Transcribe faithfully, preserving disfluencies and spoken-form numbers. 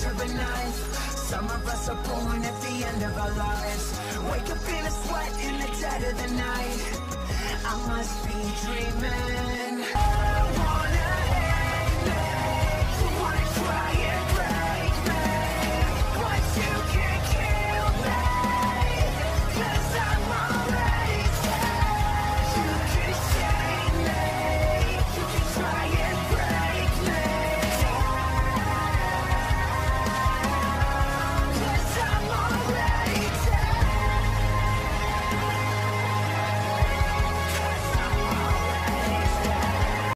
edge of a knife. Some of us are born at the end of our lives. Wake up in a sweat in the dead of the night. I must be dreaming.